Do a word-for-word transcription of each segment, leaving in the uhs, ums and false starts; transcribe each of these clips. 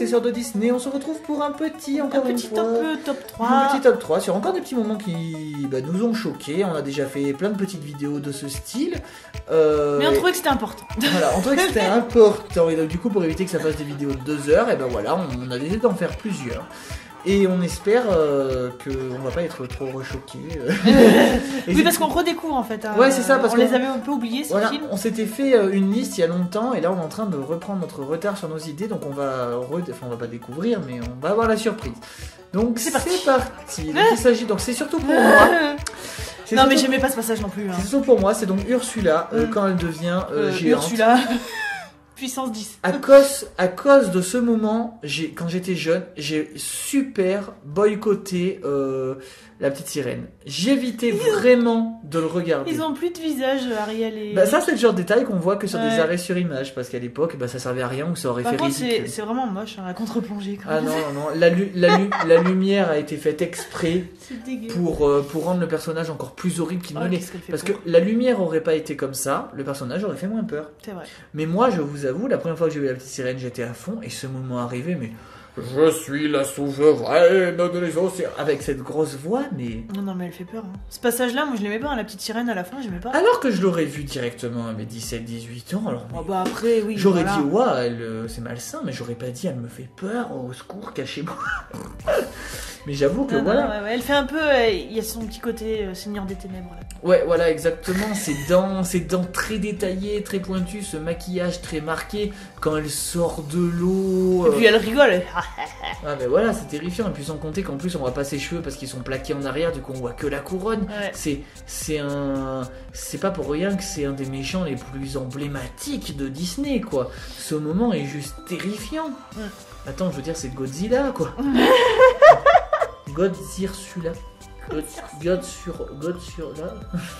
possesseurs de Disney. On se retrouve pour un petit, encore Un une petit fois, top, euh, top trois. un petit top trois sur encore des petits moments qui bah, nous ont choqués. On a déjà fait plein de petites vidéos de ce style. Euh, Mais on trouvait que c'était important. Voilà, on trouvait que c'était important. Et donc, du coup, pour éviter que ça fasse des vidéos de deux heures, et ben voilà, on, on a décidé d'en faire plusieurs. Et on espère euh, qu'on va pas être trop rechoqués. Oui, parce qu'on redécouvre en fait. Hein, ouais, c'est ça. Parce on qu'on les avait un peu oubliés, ces voilà, films. on s'était fait euh, une liste il y a longtemps, et là on est en train de reprendre notre retard sur nos idées, donc on va, re... enfin, on va pas découvrir, mais on va avoir la surprise. Donc c'est parti. parti. Donc il s'agit, donc c'est surtout pour moi. Non surtout... mais j'aimais pas ce passage non plus. Hein. C'est surtout pour moi, c'est donc Ursula euh, mm. quand elle devient euh, euh, géante. Ursula. Puissance dix. À cause, à cause de ce moment, j'ai, quand j'étais jeune, j'ai super boycotté euh, la petite sirène. J'évitais ils vraiment ont... de le regarder. Ils ont plus de visage, Ariel et... Bah ça c'est le genre de détail qu'on voit que sur ouais. des arrêts sur image, parce qu'à l'époque bah, ça servait à rien ou ça aurait Par fait contre, ridicule. c'est, c'est vraiment moche, hein, la contre-plongée. Quand ah même. non, non, non, la, lu- la, lu- la lumière a été faite exprès c'est pour, euh, pour rendre le personnage encore plus horrible qu'il oh, ne l'est. Parce peur. que la lumière aurait pas été comme ça, le personnage aurait fait moins peur. C'est vrai. Mais moi je vous avoue, la première fois que j'ai vu la petite sirène, j'étais à fond, et ce moment arrivé, mais... Je suis la souveraine de les océans. Avec cette grosse voix, mais... Non, non, mais elle fait peur. Hein. Ce passage-là, moi je l'aimais pas, hein, la petite sirène à la fin, j'aimais pas. Alors que je l'aurais vu directement à mes dix-sept dix-huit ans, alors... Oh, bah après, oui, j'aurais voilà. dit, ouais, elle, euh, c'est malsain, mais j'aurais pas dit, elle me fait peur, au secours, cachez-moi. Mais j'avoue que non, voilà... Non, ouais, ouais. Elle fait un peu... Il euh, y a son petit côté euh, Seigneur des Ténèbres, là. Ouais, voilà, exactement. Ses dents, ses dents très détaillées, très pointues, ce maquillage très marqué, quand elle sort de l'eau... Et puis elle rigole. Ah mais voilà, c'est terrifiant, et puis sans compter qu'en plus on voit pas ses cheveux parce qu'ils sont plaqués en arrière, du coup on voit que la couronne. Ouais. C'est c'est un c'est pas pour rien que c'est un des méchants les plus emblématiques de Disney quoi. Ce moment est juste terrifiant. Ouais. Attends, je veux dire c'est Godzilla quoi. Godzilla. God, God sur God sur là.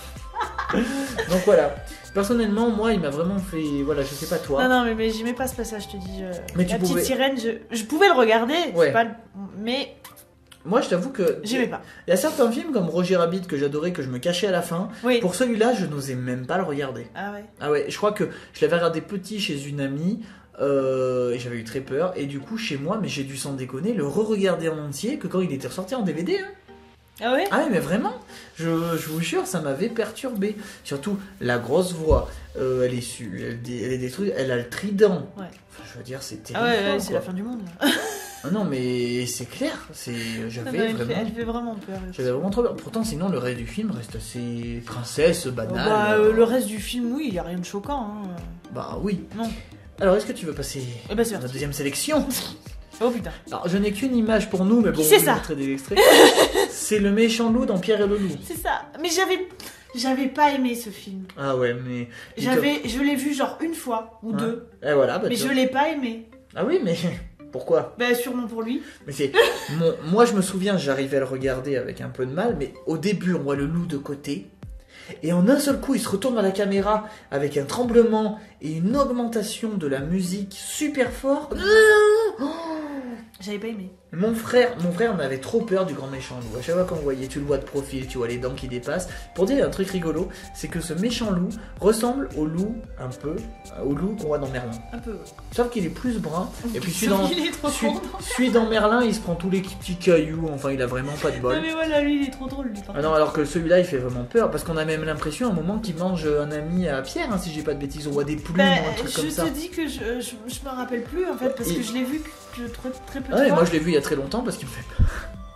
Donc voilà. Personnellement, moi, il m'a vraiment fait. Voilà, je sais pas toi. Non, non, mais, mais j'aimais pas ce passage, je te dis. Je... Mais la tu petite pouvais... sirène, je... je pouvais le regarder, ouais. c'est pas le... mais. Moi, je t'avoue que. J'aimais pas. Il y a certains films comme Roger Rabbit que j'adorais, que je me cachais à la fin. Oui. Pour celui-là, je n'osais même pas le regarder. Ah ouais. Ah ouais, je crois que je l'avais regardé petit chez une amie. Euh, et j'avais eu très peur. Et du coup, chez moi, mais j'ai dû sans déconner, le re-regarder en entier que quand il était ressorti en D V D. Hein. Ah ouais. Ah ouais, mais vraiment, je, je vous jure, ça m'avait perturbé. Surtout la grosse voix, euh, elle est su, elle, elle est détruite, elle a le trident. Ouais. Enfin, je veux dire, c'est terrible. Ah ouais, ouais c'est la fin du monde. Là. Ah non, mais c'est clair, c'est j'avais non, non, vraiment. Fait, elle fait vraiment peur. J'avais vraiment trop peur. Pourtant, sinon, le reste du film reste assez princesse, banal. Oh bah, euh, le reste du film, oui, il y a rien de choquant. Hein. Bah oui. Non. Alors, est-ce que tu veux passer eh bah, à la deuxième sélection? Oh putain. Alors, je n'ai qu'une image pour nous, mais bon, c'est je ça. vais montrer des extraits. C'est le méchant loup dans Pierre et le loup. C'est ça. Mais j'avais, j'avais pas aimé ce film. Ah ouais, mais j'avais, te... je l'ai vu genre une fois ou hein deux. Et voilà. Bah, mais je l'ai pas aimé. Ah oui, mais pourquoi? Bah sûrement pour lui. Mais c'est, mon... moi je me souviens, j'arrivais à le regarder avec un peu de mal, mais au début on voit le loup de côté. Et en un seul coup, il se retourne à la caméra avec un tremblement et une augmentation de la musique super fort. J'avais pas aimé. Mon frère, mon frère en avait trop peur du grand méchant loup. À chaque fois qu'on le voyait, tu le vois de profil, tu vois les dents qui dépassent. Pour dire un truc rigolo, c'est que ce méchant loup ressemble au loup un peu, au loup qu'on voit dans Merlin. Un peu. Sauf qu'il est plus brun. Et puis celui Sauf dans, qu'il est trop celui, celui dans Merlin, il se prend tous les petits cailloux. Enfin, il a vraiment pas de bol. Non mais voilà, lui, il est trop drôle. Lui, ah non, alors que celui-là, il fait vraiment peur parce qu'on a même l'impression à un moment qu'il mange un ami à Pierre, hein, si j'ai pas de bêtises. On voit des plumes bah, ou un truc comme ça. Je te dis que je, je, je me rappelle plus en fait parce et... que je l'ai vu que très, très peu de ah ouais, fois. moi je l'ai vu il y a très longtemps parce qu'il me fait peur.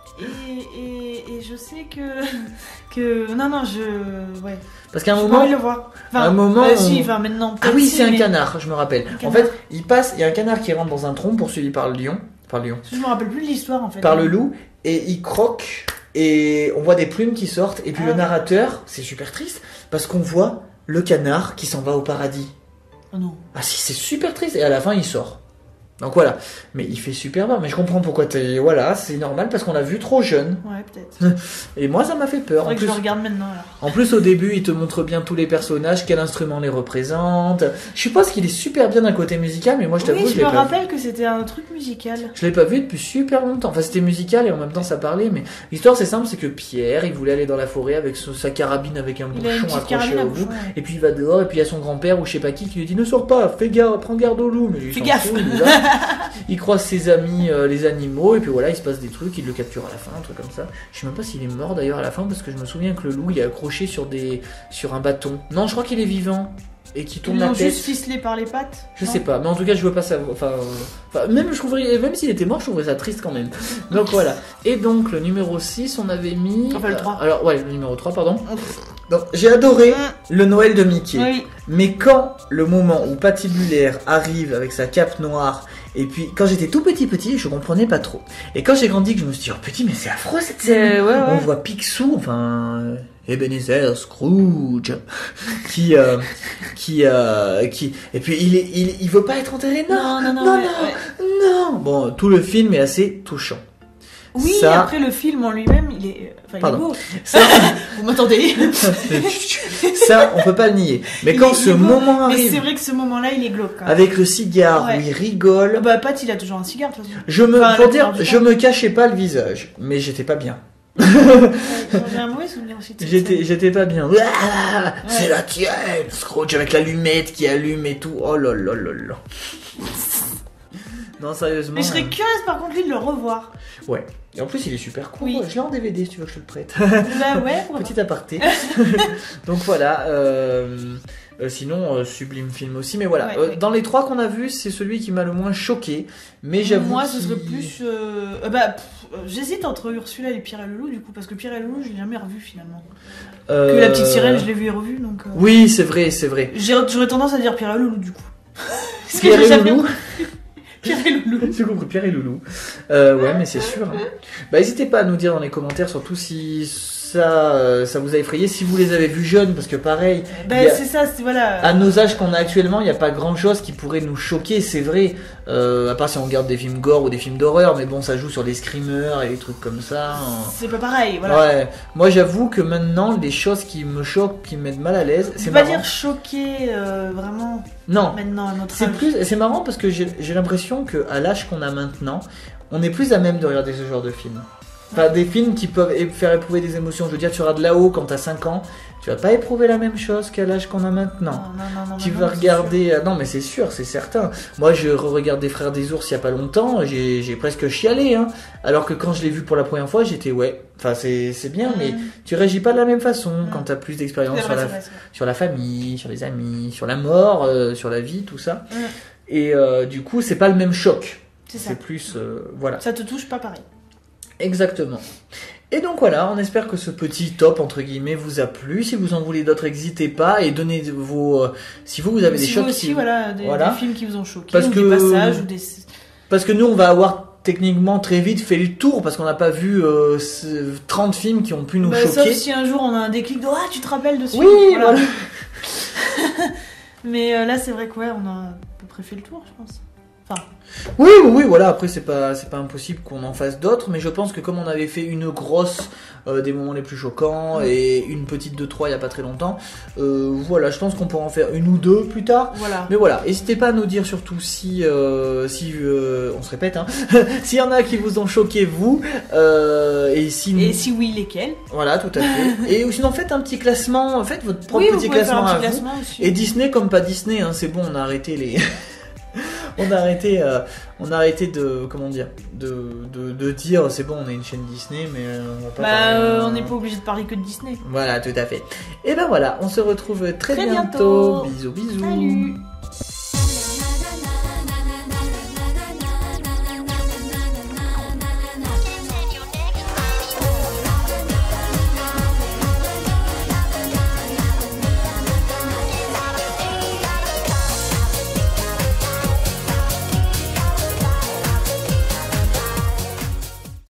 Et, et, et je sais que que non non je ouais. Parce qu'à un je moment, le voir. Enfin, un moment, bah, on... si, enfin maintenant. Ah oui, si, c'est un mais... canard, je me rappelle. En fait, il passe, il y a un canard qui rentre dans un tronc poursuivi par le lion, par le lion. Je me rappelle plus de l'histoire en fait. Par le loup et il croque et on voit des plumes qui sortent et puis ah, le narrateur, c'est super triste parce qu'on voit le canard qui s'en va au paradis. Oh non. Ah si, c'est super triste et à la fin il sort. Donc voilà, mais il fait super peur. Mais je comprends pourquoi t'es... Voilà, c'est normal parce qu'on l'a vu trop jeune. Ouais, peut-être. Et moi, ça m'a fait peur. Faudrait En que plus, je le regarde maintenant, alors. En plus, au début, il te montre bien tous les personnages, quel instrument les représente. Je suppose qu'il est super bien d'un côté musical, mais moi, je t'avoue, oui, je je l'ai me pas rappelle vu. que c'était un truc musical. Je l'ai pas vu depuis super longtemps. Enfin, c'était musical et en même temps, ça parlait. Mais l'histoire, c'est simple, c'est que Pierre, il voulait aller dans la forêt avec son- sa carabine avec un Il a une bouchon petite accroché carabine à au bout. bouchon, ouais. Et puis il va dehors, et puis il y a son grand-père ou je sais pas qui qui lui dit ne sors pas, fais garde, prends garde au loup. Mais lui, il Fais s'en gaffe. fout, il y va. il croise ses amis, euh, les animaux, et puis voilà, il se passe des trucs, il le capture à la fin, un truc comme ça. Je sais même pas s'il est mort d'ailleurs à la fin, parce que je me souviens que le loup il est accroché sur, des, sur un bâton. Non, je crois qu'il est vivant. Et qui tourne Ils la l'ont tête. juste ficelé par les pattes. Je non sais pas, mais en tout cas, je veux pas savoir. Enfin, euh, enfin, même je trouverais, même s'il était mort, je trouverais ça triste quand même. Donc voilà. Et donc le numéro six, on avait mis. Enfin, le trois. Euh, alors ouais, le numéro trois, pardon. Donc j'ai adoré le Noël de Mickey. Oui. Mais quand le moment où Patibulaire arrive avec sa cape noire, et puis quand j'étais tout petit petit, je comprenais pas trop. Et quand j'ai grandi, que je me suis dit, oh petit, mais c'est affreux cette scène. Euh, ouais, ouais. On voit Picsou, enfin euh, Ebenezer Scrooge, qui, euh, qui, euh, qui, et puis il est, il, il veut pas être enterré. Non, Non, non, non, non, ouais, non, ouais. non. Bon, tout le film est assez touchant. Oui, Ça- après le film en lui-même, il est, enfin, il est Pardon. beau. Ça, Vous m'entendez? ça, on peut pas le nier. Mais Il quand est- ce il est beau. moment Mais arrive, c'est vrai que ce moment-là, il est glauque. Quand même. avec le cigare Ouais. où il rigole, Ah bah Pat, il a toujours un cigare de toute façon. je me, Enfin, pour la dire, plupart du je temps. me cachais pas le visage, mais j'étais pas bien. Ouais, J'ai un mauvais souvenir aussi de cette J'étais, scène. j'étais pas bien. Ah, c'est la tienne, Scrooge, avec l'allumette qui allume et tout. Oh là là là là. Non, sérieusement. Mais je serais euh, curieuse par contre lui de le revoir. Ouais. Et en plus, il est super cool. Oui. Je l'ai en D V D si tu veux que je te le prête. Bah ouais, pourquoi pas. Petit aparté. Donc voilà. Euh, euh, sinon, euh, sublime film aussi. Mais voilà. Ouais, Euh, ouais. Dans les trois qu'on a vus, c'est celui qui m'a le moins choqué. Mais j'avoue. Moi, ce qu'il- serait plus. Euh... euh, bah, pff, euh, j'hésite entre Ursula et Pierre et le Loup du coup, parce que Pierre et le Loup, je l'ai jamais revu finalement. Euh, Que la petite sirène, je l'ai vu et revu donc. euh, Oui, c'est vrai, c'est vrai. j'ai- J'aurais tendance à dire Pierre et le Loup du coup. Parce que Pierre j'ai et jamais- Loulou. Pierre et le Loup. J'ai compris, Pierre et Loulou. Euh, ouais, mais c'est sûr. hein. Bah, n'hésitez pas à nous dire dans les commentaires, surtout si ça, euh, ça vous a effrayé, si vous les avez vus jeunes, parce que pareil, Bah, il y a- c'est ça, c'est voilà. à nos âges qu'on a actuellement, il n'y a pas grand chose qui pourrait nous choquer, c'est vrai. Euh, à part si on regarde des films gore ou des films d'horreur, mais bon, ça joue sur les screamers et les trucs comme ça. hein. C'est pas pareil, voilà. Ouais, moi j'avoue que maintenant, les choses qui me choquent, qui me mettent mal à l'aise, Je c'est peux pas marrant. dire choqué euh, vraiment Non, maintenant à notre c'est âge. plus, c'est marrant parce que j'ai j'ai l'impression que à l'âge qu'on a maintenant, on est plus à même de regarder ce genre de films. Enfin, des films qui peuvent é- faire éprouver des émotions. Je veux dire, tu regardes là-haut quand t'as cinq ans, tu vas pas éprouver la même chose qu'à l'âge qu'on a maintenant. Non, non, non, non, Tu non, vas c'est regarder. euh, Non, mais c'est sûr, c'est certain. Moi, je regarde des Frères des Ours il y a pas longtemps, j'ai j'ai presque chialé. Hein. Alors que quand je l'ai vu pour la première fois, j'étais ouais. Enfin, c'est c'est bien, sûr. mais Mmh. tu réagis pas de la même façon Mm. quand t'as plus C'est d'expérience vrai, sur la c'est vrai, c'est vrai. sur la famille, sur les amis, sur la mort, euh, sur la vie, tout ça. Mm. Et euh, du coup, c'est pas le même choc. C'est ça. C'est plus euh, voilà. Ça te touche pas pareil. Exactement. Et donc voilà, on espère que ce petit top entre guillemets vous a plu. Si vous en voulez d'autres, n'hésitez pas et donnez vos. euh, si vous vous avez des Si chocs, vous aussi, qui- voilà, des, Voilà. des films qui vous ont choqué, Parce ou que- des passages, ou des. parce que nous on va avoir techniquement très vite fait le tour parce qu'on n'a pas vu euh, ce- trente films qui ont pu nous Bah, sauf choquer. si un jour on a un déclic de ah tu te rappelles de ce Oui, film, voilà. Mais euh, là c'est vrai que ouais on a à peu près fait le tour je pense. Enfin Oui, oui, oui, voilà. Après, c'est pas, c'est pas impossible qu'on en fasse d'autres, mais je pense que comme on avait fait une grosse euh, des moments les plus choquants Mm. et une petite de trois il y a pas très longtemps, euh, voilà, je pense qu'on pourra en faire une ou deux plus tard. voilà. Mais voilà, n'hésitez pas à nous dire surtout si, euh, si euh, on se répète, hein, s'il y en a qui vous ont choqué vous, euh, et si nous- Et si oui lesquels? voilà, tout à fait. Et ou sinon faites un petit classement, faites votre propre Oui vous petit pouvez faire classement un à petit vous. classement aussi. Et Disney comme pas Disney, hein, c'est bon, on a arrêté les. On a arrêté, euh, on a arrêté de, comment dire, de, de, de dire c'est bon, on est une chaîne Disney, mais euh, on va pas. Bah parler, euh, euh, on n'est pas obligé de parler que de Disney. Voilà, tout à fait. Et ben voilà, on se retrouve très, Très bientôt. bientôt. Bisous, bisous. Salut.